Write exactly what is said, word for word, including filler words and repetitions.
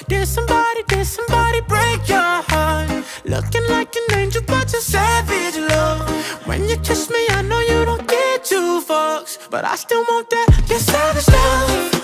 Did somebody, did somebody break your heart? Looking like an angel but you're savage love. When you kiss me I know you don't get two fucks, but I still want that, your savage love.